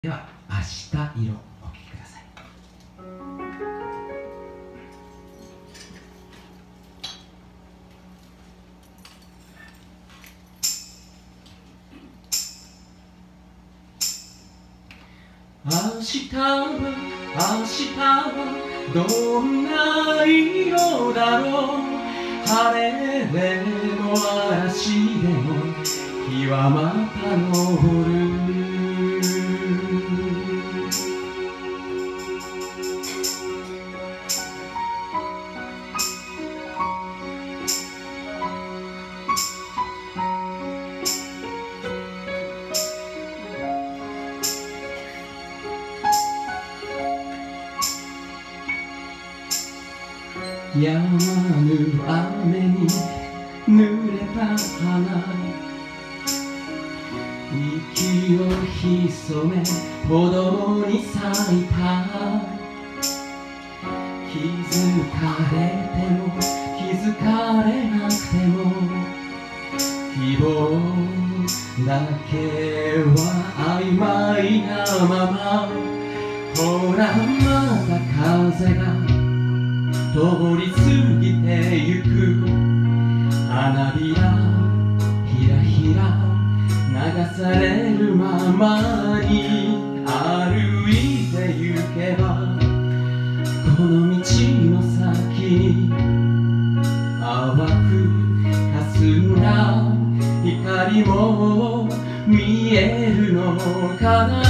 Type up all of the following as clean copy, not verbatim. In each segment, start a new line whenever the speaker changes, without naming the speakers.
では「明日色」お聴きください。明日はどんな色だろう。晴れでも嵐でも日はまた昇る。やまぬ雨に濡れた花、息を潜め歩道に咲いた。気づかれても気づかれなくても希望だけは曖昧なまま。ほらまた風が通り過ぎてゆく。花びらひらひら流されるままに歩いてゆけば、この道の先に淡く霞んだ光も見えるのかな。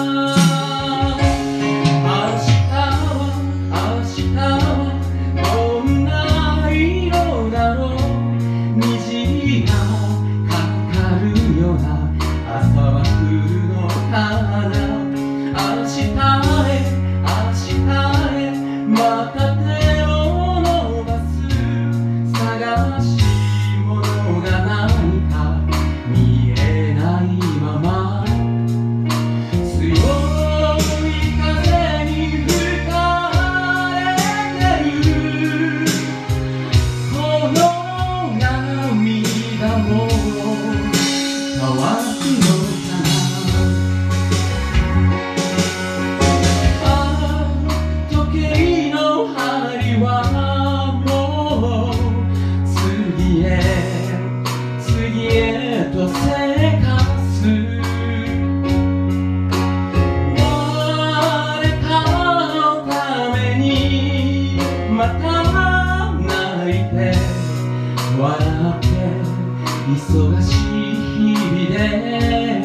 笑って忙しい日々で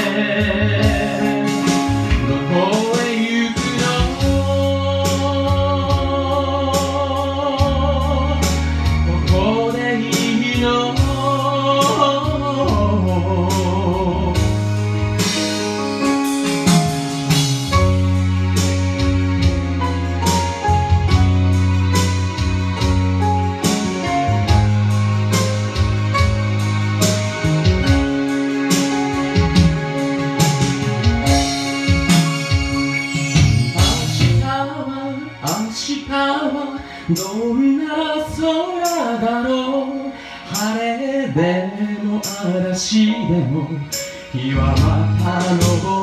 どこへ行くの。ここでいいの。どんな空だろう。晴れでも嵐でも日はまた昇る。